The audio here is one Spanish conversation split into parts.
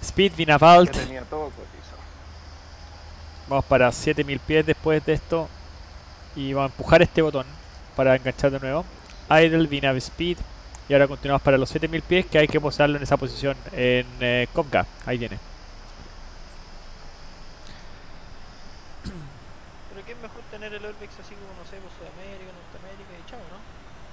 Speed, Vinavault. Ya tenía todo cotizado. Vamos para 7000 pies después de esto. Y vamos a empujar este botón para enganchar de nuevo. Idle, Vinav Speed. Y ahora continuamos para los 7000 pies, que hay que posarlo en esa posición en Kovga. Ahí viene. Pero que es mejor tener el Orbex así como, no sé, por Sudamérica, Norteamérica y chao, ¿no?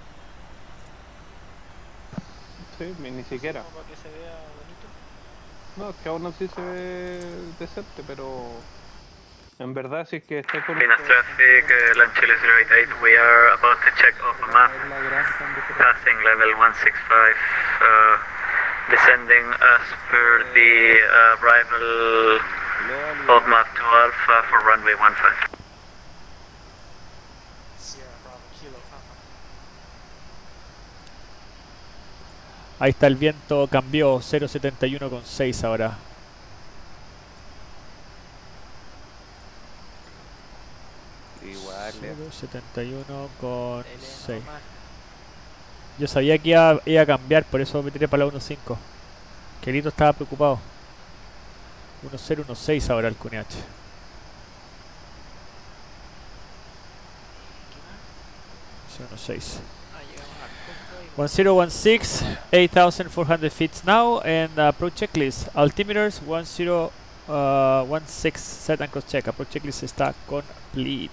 Sí, ni siquiera. Como para que se vea bonito. No, es que aún así se ve decente, pero en verdad sí que está con... Venus traffic, Land Chile 088, we are about to check off a map, Es la gran diferencia. passing level 165, descending as per the arrival old map to Alpha for runway 15. Ahí está el viento, cambió 0.71,6 ahora. Igual, 0.71,6. Yo sabía que iba a cambiar, por eso me tiré para la 1.5. Querido estaba preocupado. 1.016 ahora el QNH. 0.16. 1016, 8400 feet now, and approach checklist. Altimeters 1016 set and cross check. Approach checklist está complete.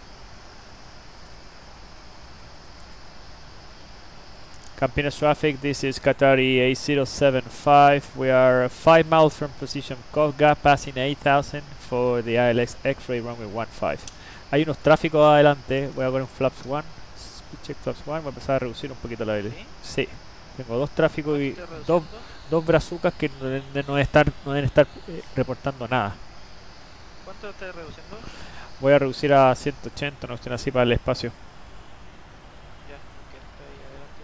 Campinas traffic, this is Qatari A075. We are 5 miles from position Kovga, passing 8000 for the ILX X-ray runway 15. Hay unos tráficos adelante, voy a poner un flaps 1. Check flaps 1, voy a empezar a reducir un poquito la aire. ¿Sí? Sí, tengo dos tráficos y ¿Estás dos reduciendo? brazucas que no deben estar reportando nada. ¿Cuánto estás reduciendo? Voy a reducir a 180, no estén así para el espacio. Ya, ok, estoy ahí adelante.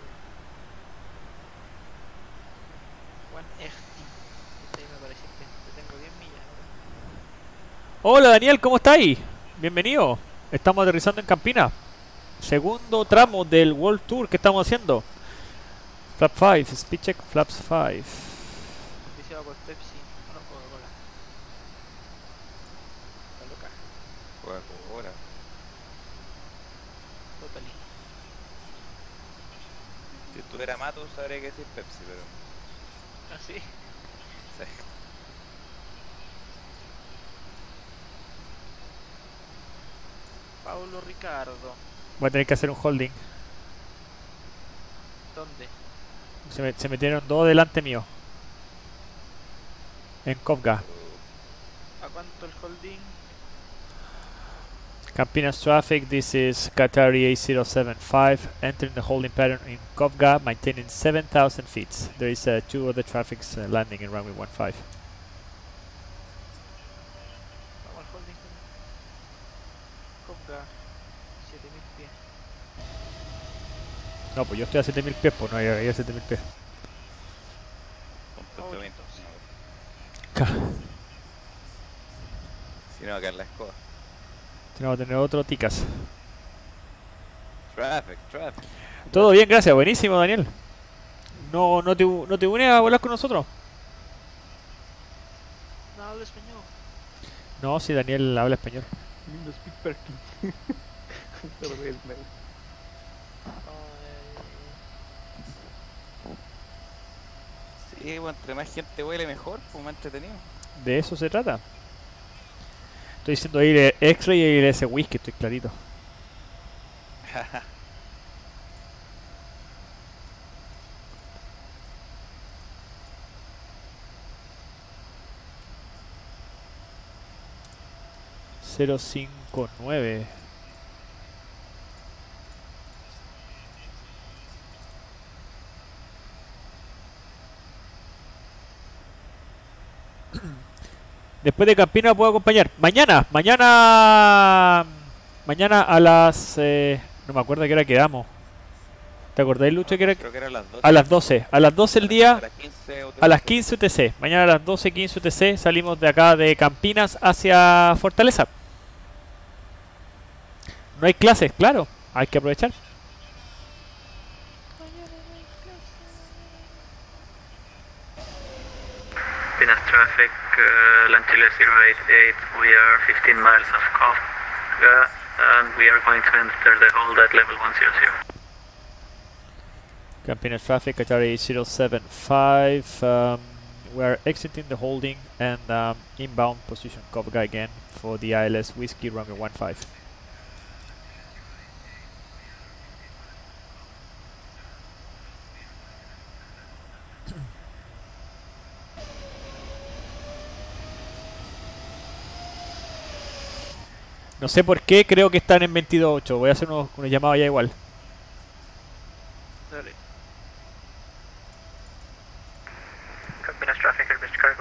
Juan Erti. Ahí me apareciste. Te tengo 10 millas ahora. Hola Daniel, ¿cómo estáis? Bienvenido. Estamos aterrizando en Campina. Segundo tramo del World Tour que estamos haciendo. Flap 5, speed check, flaps 5. Auspiciado por Pepsi. O no, Coca-Cola. Está loca. Coca-Cola. Totally. Si estuviera Mato, sabría que decir Pepsi, pero. ¿Ah, sí? Sí. Paulo Ricardo. Voy a tener que hacer un holding. ¿Dónde? Se metieron dos delante mío. En Kovga. ¿A cuánto el holding? Campinas traffic, this is Qatari A075. Entering the holding pattern in Kovga, maintaining 7000 feet. There is two other traffics landing in runway 15. Vamos al holding. Copga. 7000 pies. No, pues yo estoy a 7000 pies, pues no, ahí a 7000 pies. Punto entonces. Si no, acá en la escoba. Tenemos que tener otro ticas. Traffic. Todo bien, gracias. Buenísimo, Daniel. ¿No te unes a volar con nosotros? No hablo español. No, si Daniel habla español. Lindo Speed Perkin. Terrible. Sí, bueno, entre más gente huele mejor, pues más entretenido. De eso se trata. Estoy diciendo ahí X-Ray y ese whisky, estoy clarito. .059. Después de Campina puedo acompañar. Mañana a las... no me acuerdo a qué hora quedamos. ¿Te acordáis, Lucho? Que era Creo que era a las 12. a las 12. A las 12 el día. A las 15 UTC. A las 15 UTC. Mañana a las 12:15 UTC salimos de acá de Campinas hacia Fortaleza. No hay clases, claro. Hay que aprovechar. Campinas traffic, Lanchile 088, we are 15 miles of Kofga, and we are going to enter the hold at level 100. Campinas traffic, Qatari 075. We are exiting the holding and inbound position Kofga again for the ILS Whiskey runway 15. No sé por qué, creo que están en 22.8. Voy a hacer unos llamados ya igual. Dale. Campinas traffic, British Cargo.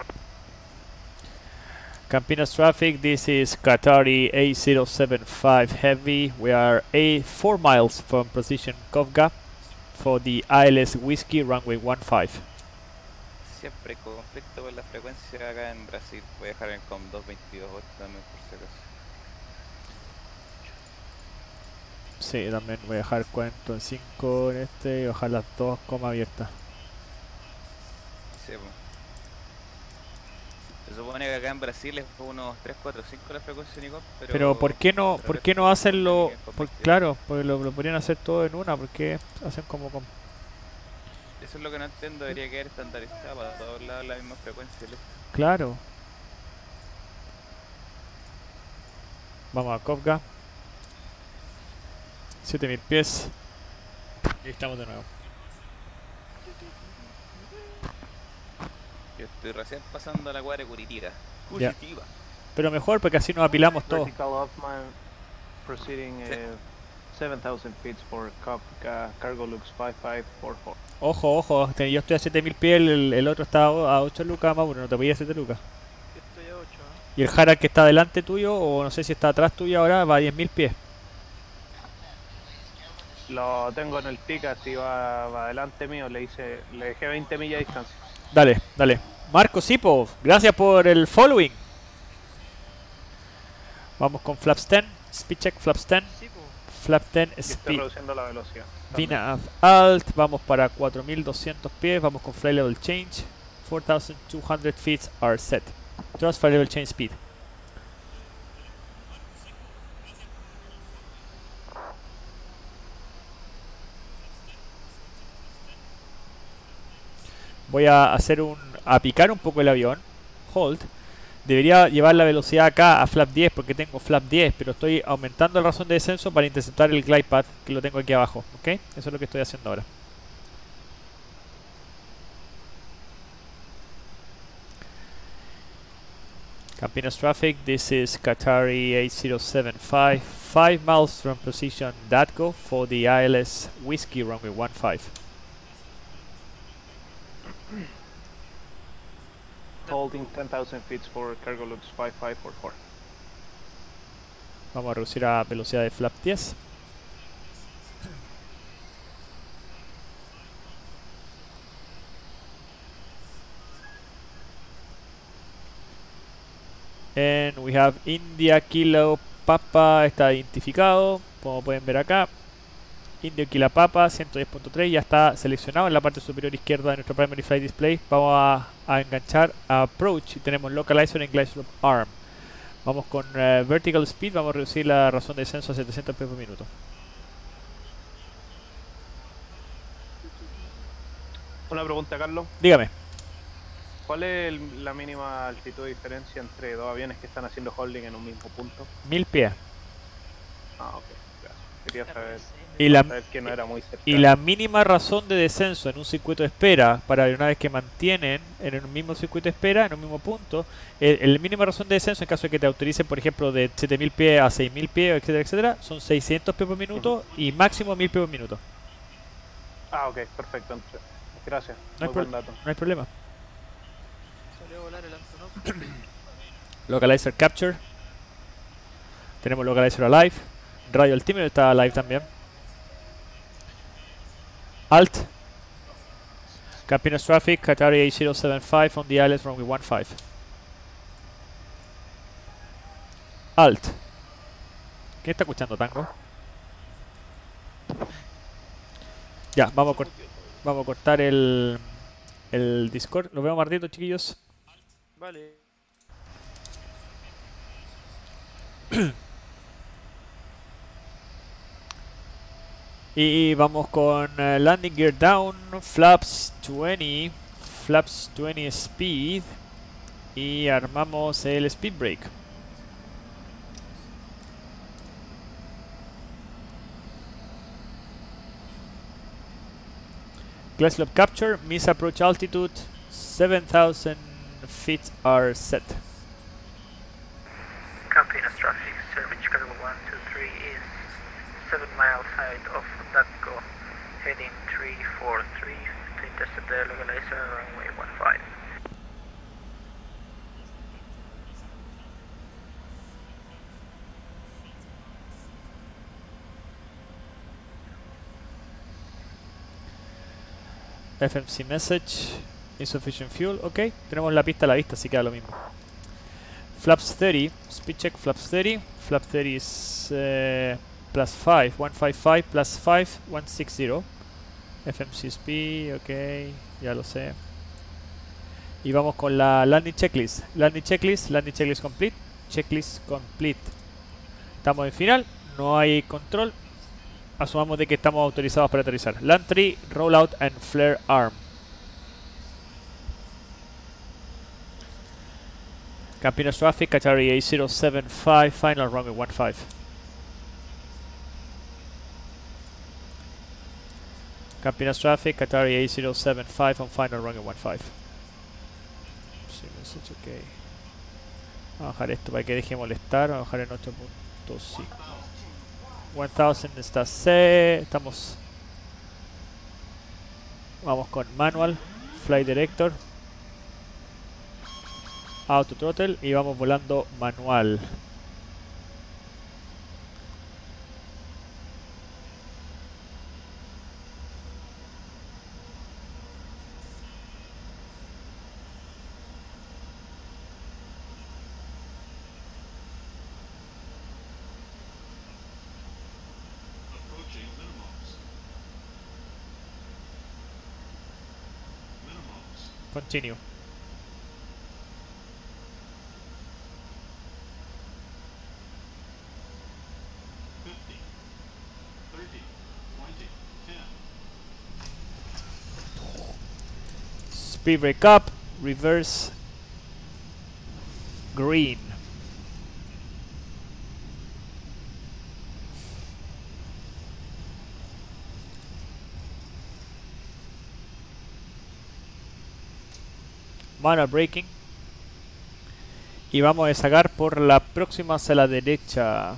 Campinas traffic, this is Qatari A075 Heavy. We are 4 miles from position Kofga for the ILS Whiskey runway 15. Siempre conflicto con la frecuencia acá en Brasil. Voy a dejar en COM 222.8 también por si acaso. Sí, también voy a dejar 45 en este y bajar las dos comas abiertas. Sí, pues. Se supone que acá en Brasil es unos 3, 4, 5 la frecuencia Unicom, Pero ¿por qué no hacen lo...? Claro, pues lo podrían hacer todo en una, ¿por qué hacen como con...? Eso es lo que no entiendo, debería quedar estandarizado para todos lados la misma frecuencia. ¿Listo? Claro. Vamos a Kofga. 7000 pies. Y estamos de nuevo. Yo estoy recién pasando a la cuadra de Curitira. Ya. Curitiba. Pero mejor porque así nos apilamos todos. Vertical Hoffman proceeding 7,000 feet for cargo looks 5544. Ojo, ojo, yo estoy a 7000 pies, el otro está a 8 lucas más, pero no te voy a 7 lucas. Yo estoy a 8, Y el Harak que está delante tuyo, o no sé si está atrás tuyo ahora, va a 10.000 pies. Lo tengo en el TIC, así va adelante mío, le dejé 20 millas de distancia. Dale, dale. Marco Sipo, gracias por el following. Vamos con Flaps 10, Speed Check, Flaps 10, Sí, po. Flap 10, Y estoy Speed. reduciendo la velocidad. VNAV Alt, vamos para 4200 pies, vamos con Flight Level Change. 4200 feet are set. Trust Flight Level Change Speed. Voy a picar un poco el avión. Hold. Debería llevar la velocidad acá a flap 10 porque tengo flap 10, pero estoy aumentando el razón de descenso para interceptar el glide path que lo tengo aquí abajo, ¿ok? Eso es lo que estoy haciendo ahora. Campinas traffic, this is Qatari 8075, 5 miles from position Datgo for the ILS Whiskey runway 15. Holding 10,000 feet for cargo looks 5544. Vamos a reducir a velocidad de flap 10. And we have India Kilo Papa, está identificado, como pueden ver acá. Indio Kilo Papa 110.3 ya está seleccionado en la parte superior izquierda de nuestro Primary Flight Display. Vamos a enganchar a Approach y tenemos Localizer en Glide Slope Arm. Vamos con Vertical Speed, vamos a reducir la razón de descenso a 700 pies por minuto. Una pregunta, Carlos. Dígame. ¿Cuál es la mínima altitud de diferencia entre dos aviones que están haciendo holding en un mismo punto? 1000 pies. Ah, ok. Gracias. Quería saber, Y la, saber que no era muy cercano. y la mínima razón de descenso en un circuito de espera para aeronaves que mantienen en el mismo circuito de espera, en un mismo punto, el mínima razón de descenso en caso de que te autoricen, por ejemplo, de 7000 pies a 6000 pies, etcétera, etcétera, son 600 pies por minuto y máximo 1000 pies por minuto. Ah, ok, perfecto. Gracias. No hay, Muy buen dato. no hay problema. Salió a volar el Antonov. Localizer Capture. Tenemos Localizer Alive. Radio Altimeter está alive también. Alt. Campinas Traffic, Qatari 8075 on the ILS runway 15. Alt. ¿Quién está escuchando tango? Ya, vamos a cortar el Discord. Los veo más ratito, chiquillos. Vale. Y vamos con landing gear down, flaps 20 speed y armamos el speed brake. Glass slope capture, miss approach altitude, 7,000 feet are set. Campinas traffic, service Chicago 123 is 7 miles side of Daco, heading 343 to intercept the localizer runway 15. FMC message, insufficient fuel, ok, tenemos la pista a la vista, así queda lo mismo. Flaps 30, speed check flaps 30, flap 30 is plus 5, 155 plus 5, 160. FMC speed, ok, ya lo sé. Y vamos con la landing checklist, landing checklist complete, checklist complete. Estamos en final, no hay control. Asumamos de que estamos autorizados para aterrizar. Land 3, rollout and flare arm. Campinas traffic, Qatari A075, final runway 15. Campinas traffic, Qatari A075 on final runway 15. Sí, message, ok. Vamos a bajar esto para que deje molestar. Vamos a bajar en 8.5. 1000 está C. Estamos. Vamos con manual, flight director, auto throttle y vamos volando manual. Continue. Speed brake up, reverse, green. Manual braking. Y vamos a sacar por la próxima hacia la derecha.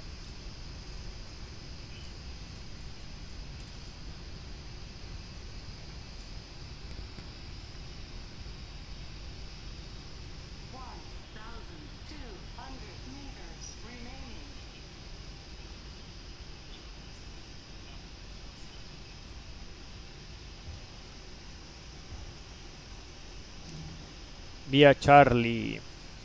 Vía Charlie.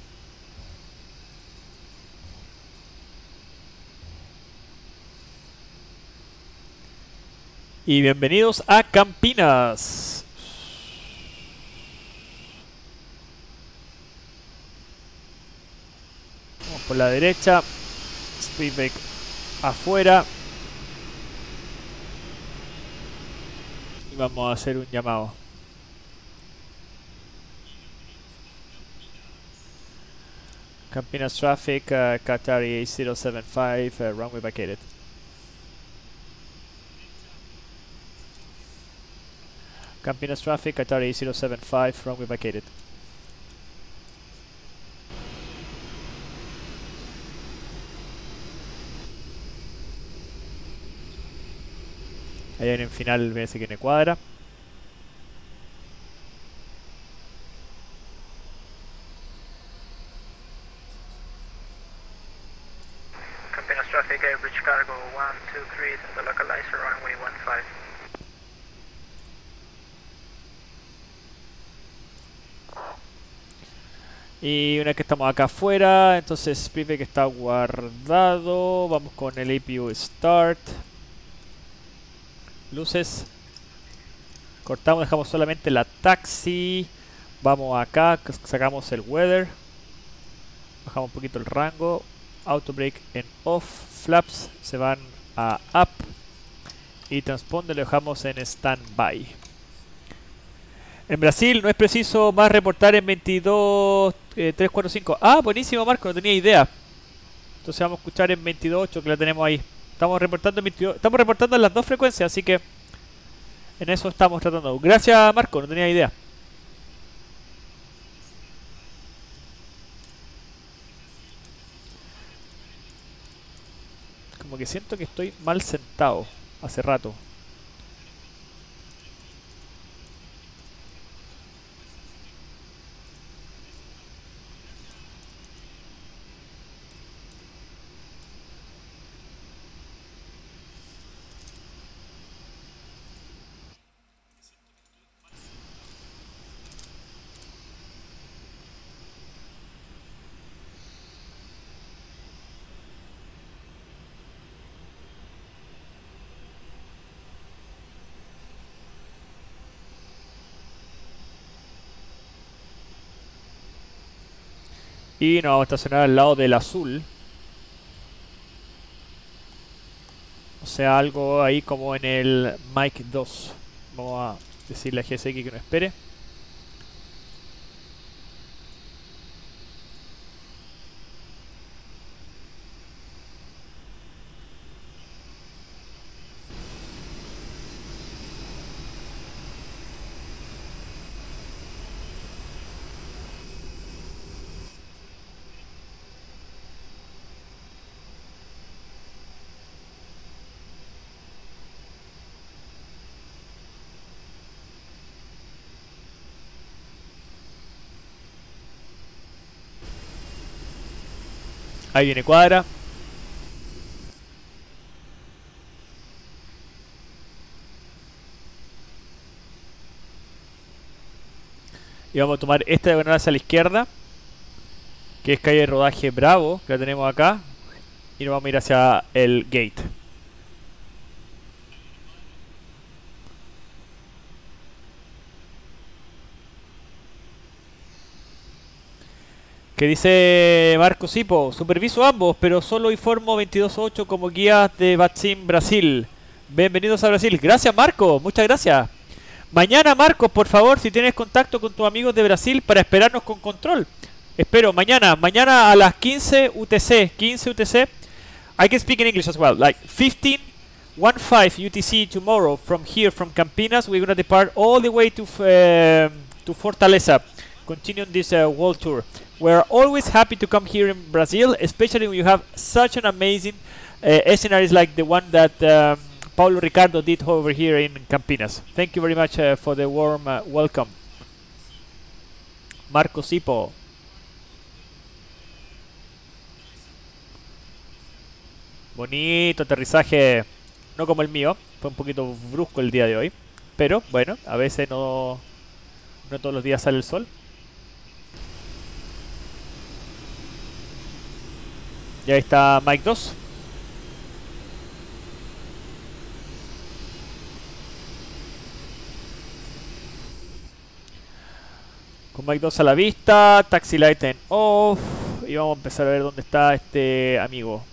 Y bienvenidos a Campinas. Vamos por la derecha. Speedback afuera. Y vamos a hacer un llamado. Campinas traffic, Qatari A075, runway vacated. Campinas traffic, Qatari A075, runway vacated. Ahí en el final me dice que me cuadra. Campinas traffic, Airbridge Cargo 123 to the localizer runway 15. Y una vez que estamos acá afuera, entonces Speedback está guardado. Vamos con el APU Start. Luces. Cortamos, dejamos solamente la taxi. Vamos acá, sacamos el weather, bajamos un poquito el rango, auto brake en off, flaps se van a up y transponder lo dejamos en standby. En Brasil no es preciso más reportar en 22.345. Ah, buenísimo, Marco, no tenía idea. Entonces vamos a escuchar en 22.8 que la tenemos ahí. Estamos reportando en 22, estamos reportando en las dos frecuencias, así que en eso estamos tratando. Gracias, Marco, no tenía idea. Como que siento que estoy mal sentado hace rato. Y nos vamos a estacionar al lado del azul. O sea, algo ahí como en el Mike 2. Vamos a decirle a GSX que no espere. Ahí viene cuadra. Y vamos a tomar esta diagonal hacia la izquierda, que es calle de rodaje Bravo, que la tenemos acá. Y nos vamos a ir hacia el gate. Que dice Marco Sipo, superviso ambos, pero solo informo 22.8 como guías de Batsim Brasil. Bienvenidos a Brasil. Gracias, Marco, muchas gracias. Mañana, Marcos, por favor, si tienes contacto con tus amigos de Brasil para esperarnos con control. Espero, mañana a las 15 UTC, 15 UTC. I can speak in English as well. Like 15 UTC tomorrow from here, from Campinas, we're gonna depart all the way to Fortaleza, continuing this world tour. We're always happy to come here in Brazil, especially when you have such an amazing scenarios like the one that Paulo Ricardo did over here in Campinas. Thank you very much for the warm welcome. Marco Sipo. Bonito aterrizaje, no como el mío, fue un poquito brusco el día de hoy, pero bueno, a veces no todos los días sale el sol. Y ahí está Mike 2. Con Mike 2 a la vista, taxi light en off. Y vamos a empezar a ver dónde está este amigo.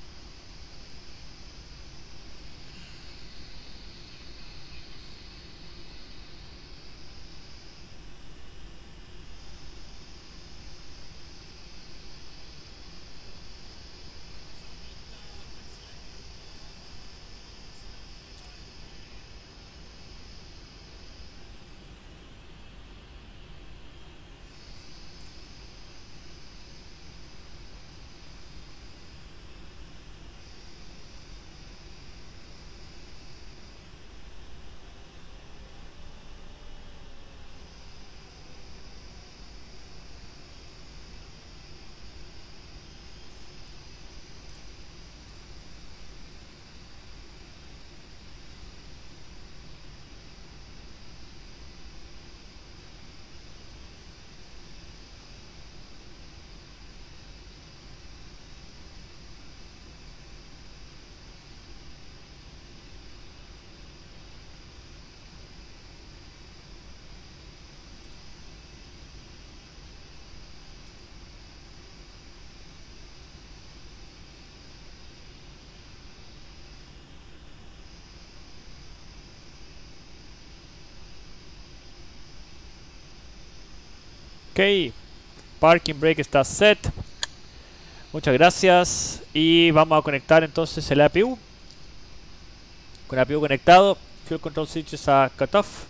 Ok. Parking brake está set. Muchas gracias. Y vamos a conectar entonces el APU. Con APU conectado. Fuel control switches a cutoff.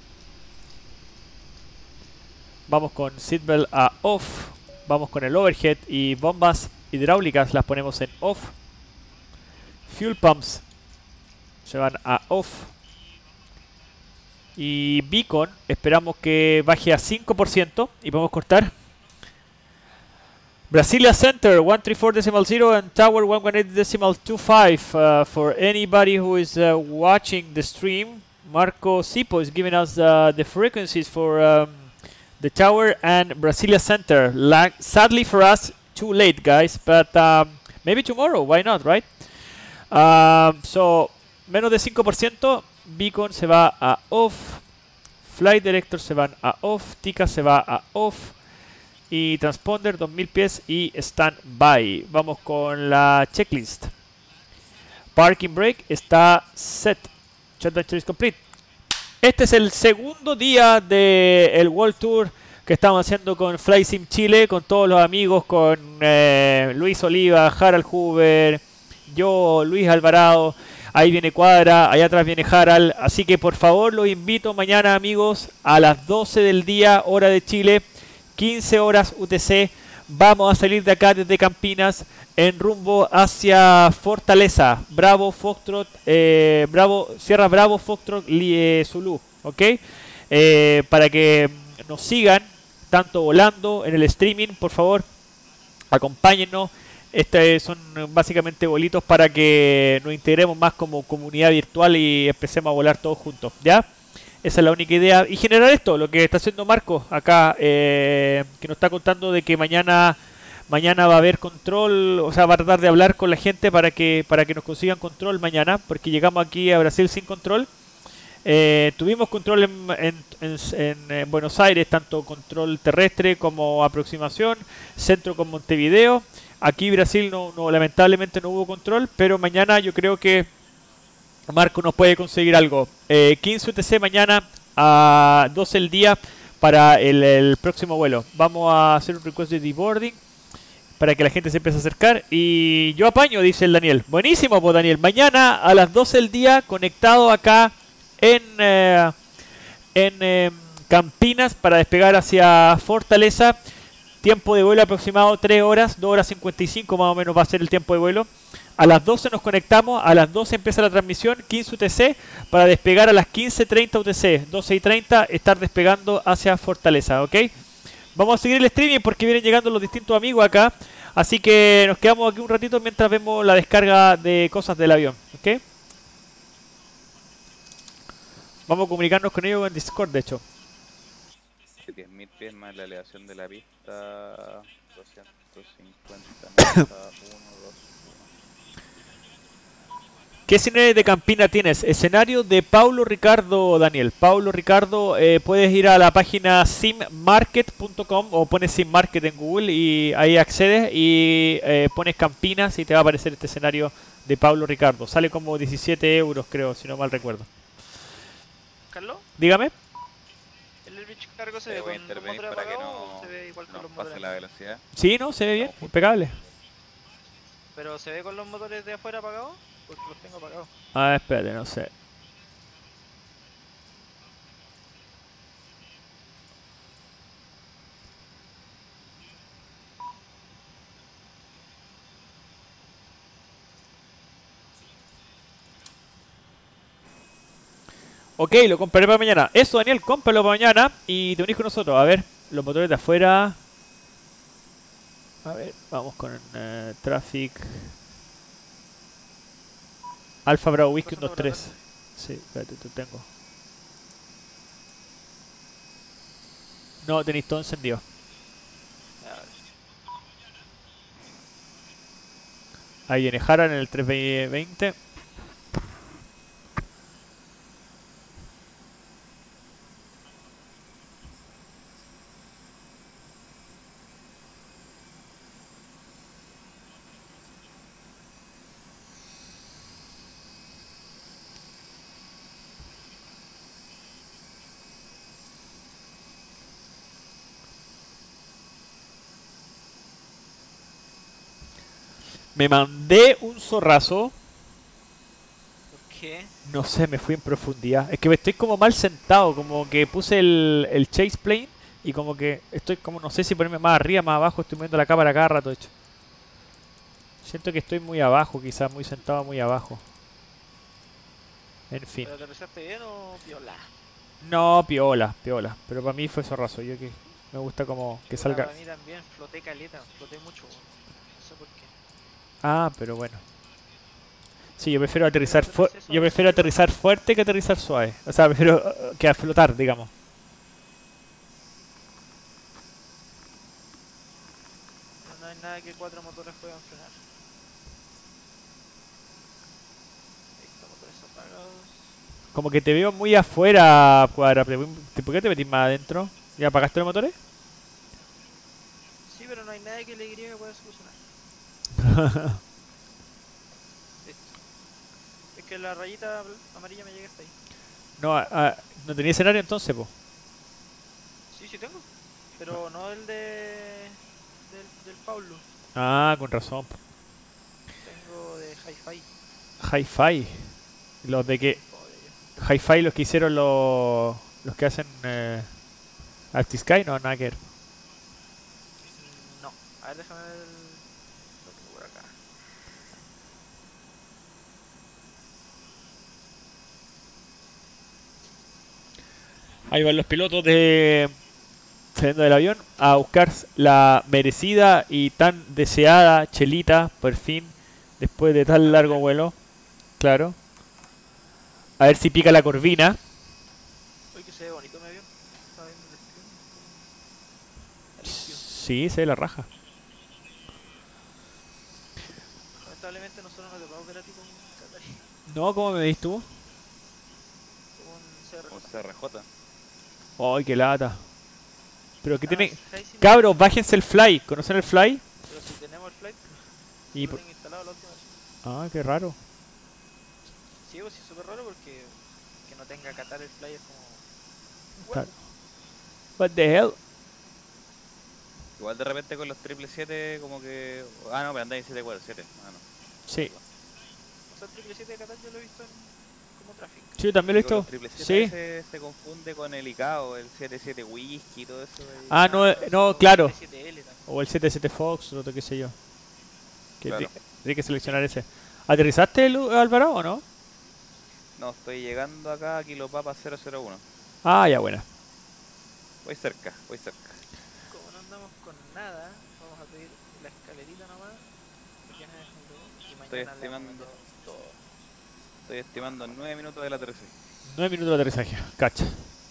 Vamos con seatbelt a off. Vamos con el overhead y bombas hidráulicas las ponemos en off. Fuel pumps se van a off. Y beacon esperamos que baje a 5% y podemos cortar. Brasilia Center 134.0 and Tower 118.25. For anybody who is watching the stream, Marco Sipo is giving us the frequencies for the tower and Brasilia Center. Sadly for us, too late, guys, but maybe tomorrow, why not, right? So, menos de 5%, beacon se va a off, flight director se van a off, TICA se va a off, y transponder 2000 pies y standby. Vamos con la checklist. Parking brake está set. Shutdown is complete. Este es el segundo día del World Tour que estamos haciendo con FlySim Chile, con todos los amigos, con Luis Oliva, Harald Huber, yo, Luis Alvarado. Ahí viene Cuadra, allá atrás viene Harald. Así que por favor los invito mañana, amigos, a las 12 del día, hora de Chile, 15 horas UTC. Vamos a salir de acá desde Campinas en rumbo hacia Fortaleza. Bravo, Foxtrot, Sierra Bravo, Foxtrot, Zulu. ¿Ok? Para que nos sigan, tanto volando en el streaming, por favor, acompáñennos. Son básicamente bolitos para que nos integremos más como comunidad virtual y empecemos a volar todos juntos. ¿Ya? Esa es la única idea. Y generar esto, lo que está haciendo Marco acá, que nos está contando de que mañana va a haber control, o sea, va a tratar de hablar con la gente para que nos consigan control mañana, porque llegamos aquí a Brasil sin control. Tuvimos control en Buenos Aires, tanto control terrestre como aproximación, centro con Montevideo. Aquí Brasil lamentablemente no hubo control, pero mañana yo creo que Marco nos puede conseguir algo. 15 UTC mañana a 12 el día para el próximo vuelo. Vamos a hacer un request de deboarding para que la gente se empiece a acercar. Y yo apaño, dice el Daniel. Buenísimo, pues Daniel. Mañana a las 12 del día, conectado acá en Campinas para despegar hacia Fortaleza. Tiempo de vuelo aproximado 3 horas, 2 horas 55 más o menos va a ser el tiempo de vuelo. A las 12 nos conectamos, a las 12 empieza la transmisión, 15 UTC, para despegar a las 15:30 UTC, 12:30 estar despegando hacia Fortaleza, ¿ok? Vamos a seguir el streaming porque vienen llegando los distintos amigos acá, así que nos quedamos aquí un ratito mientras vemos la descarga de cosas del avión, ¿ok? Vamos a comunicarnos con ellos en Discord, de hecho. 10.000 pies más la elevación de la pista, 250 metros, 1, 2, 1. ¿Qué escenario de Campina tienes? Escenario de Paulo Ricardo, Daniel. Paulo Ricardo, puedes ir a la página simmarket.com o pones simmarket en Google y ahí accedes y pones Campinas y te va a aparecer este escenario de Paulo Ricardo. Sale como 17 euros, creo, si no mal recuerdo. ¿Carlos? Dígame. ¿El Beach Cargo se ve Voy a con los intervenir motores para que apagados no o se ve igual con los nos pase motores? la velocidad. Sí, no, se ve bien, impecable. ¿Pero se ve con los motores de afuera apagados? Porque los tengo apagados. Ah, espérate, no sé. Ok, lo compraré para mañana. Eso, Daniel, cómpralo para mañana y te unís con nosotros. A ver, los motores de afuera. A ver, vamos con Traffic. Alfa Bravo Whisky 123. Sí, espérate, te tengo. No, tenéis todo encendido. Ahí viene Jara en el 320. Me mandé un zorrazo. ¿Por qué? No sé, me fui en profundidad. Es que me estoy como mal sentado, como que puse el chase plane y como que estoy como, no sé si ponerme más arriba, más abajo, estoy moviendo la cámara cada rato, de hecho. Siento que estoy muy abajo, quizás muy sentado muy abajo. En fin. ¿Pero aterrizaste bien o piola? No, piola, piola. Pero para mí fue zorrazo. Yo que me gusta como que Puta, salga. Para mí también, floté caleta, floté mucho, weón. No sé por qué. Ah, pero bueno. Sí, yo prefiero aterrizar Pero entonces eso yo no es prefiero seguro. aterrizar fuerte que aterrizar suave. O sea, prefiero que a flotar, digamos. No hay nada que 4 motores puedan frenar. Listo, motores apagados. Como que te veo muy afuera, Cuadra. ¿Por qué te metís más adentro? ¿Ya apagaste los motores? Sí, pero no hay nada que la Y pueda solucionar. Listo. Es que la rayita amarilla me llega hasta ahí. No, no tenía escenario entonces, po. Sí, sí tengo. Pero no el del Paulo. Ah, con razón. Tengo de Hi-Fi. Hi-Fi. Los de que. Joder. Hi-Fi los que hicieron los que hacen Artisky, no, nada que ver. No. A ver, déjame ver lo que tengo por acá. Ahí van los pilotos de saliendo del avión a buscar la merecida y tan deseada chelita, por fin, después de tan largo vuelo. Claro. A ver si pica la corvina. Uy, que se ve bonito mi avión. Estaba viendo el stream. Está limpio. Sí, se ve la raja. Lamentablemente nosotros no te podemos ver a ti con Qatari. No, ¿cómo me veis tú? Con Un CRJ. CRJ. Ay, qué lata. Pero que tiene. Racing, Cabros, bájense el fly. ¿Conocen el fly? pero si tenemos el flight, Y lo tengo instalado la última versión. Ah, qué raro. Sí, pues sí, es súper raro porque que no tenga Qatar el fly es como... Está- What the hell? Igual de repente con los 777 como que... Ah, no, pero andáis en 747. Ah, no. Sí. O sea, el 777 de Qatar yo lo he visto como tráfico. Sí, yo también lo he Con visto. los 777 Sí. se confunde con el ICAO, el 77 Whisky y todo eso. Ah, no, no, O claro. 7L también. O el 77 Fox, o otro qué sé yo. Que Claro. tiene que seleccionar ese. ¿Aterrizaste, Álvaro, o no? No, estoy llegando acá a Kilo Papa 001. Ah, ya, buena. Voy cerca, voy cerca. Como no andamos con nada, vamos a pedir la escalerita nomás. Porque ya y Estoy mañana le vamos a estimando- meter todo. Estoy estimando 9 minutos del aterrizaje. 9 minutos de aterrizaje. Cacha.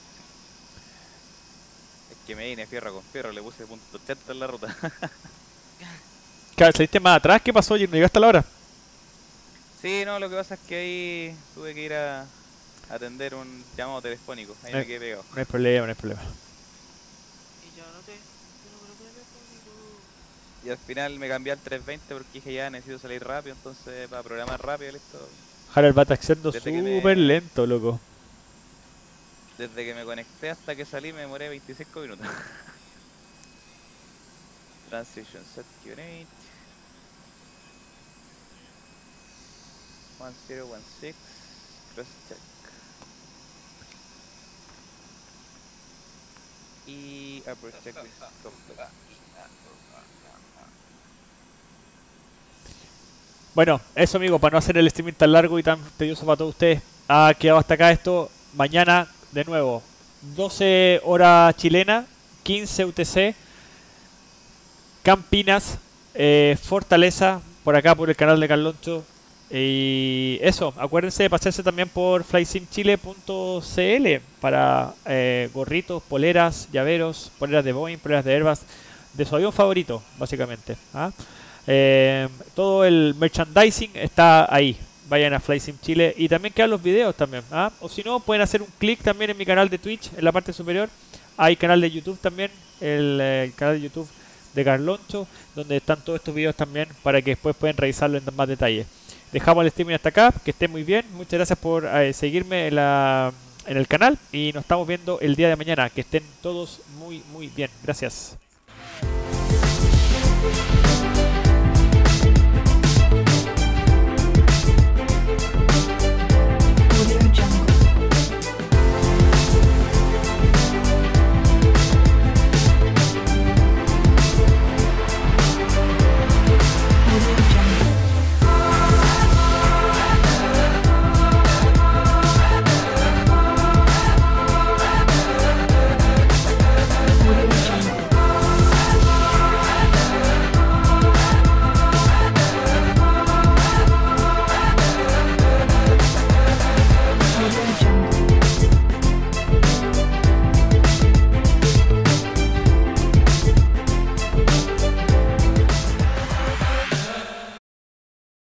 Es que me vine fierro con fierro, le puse punto 80 en la ruta. Claro, ¿saliste más atrás? ¿Qué pasó? ¿No llegaste a la hora? Sí, no, lo que pasa es que ahí tuve que ir a atender un llamado telefónico. Ahí me quedé pegado. No hay problema, no hay problema. Y yo anoté tu número telefónico. Y al final me cambié al 320 porque dije ya necesito salir rápido, entonces para programar rápido, listo. Harold va taxiando Desde que me- súper lento, loco. Desde que me conecté hasta que salí me demoré 25 minutos. Transition set Q8 1016 cross check. Y upper checklist complete. Bueno, eso, amigo, para no hacer el streaming tan largo y tan tedioso para todos ustedes, ha quedado hasta acá esto. Mañana, de nuevo, 12 hora chilena, 15 UTC, Campinas, Fortaleza, por acá por el canal de Carloncho. Y eso, acuérdense de pasarse también por flysimchile.cl para gorritos, poleras, llaveros, poleras de Boeing, poleras de Airbus, de su avión favorito, básicamente. ¿Ah? Todo el merchandising está ahí. Vayan a FlySim Chile y también quedan los videos también. ¿Ah? O si no, pueden hacer un clic también en mi canal de Twitch, en la parte superior. Hay canal de YouTube también, el canal de YouTube de Carloncho, donde están todos estos videos también para que después puedan revisarlo en más detalle. Dejamos el streaming hasta acá, que estén muy bien. Muchas gracias por seguirme en el canal y nos estamos viendo el día de mañana. Que estén todos muy bien. Gracias.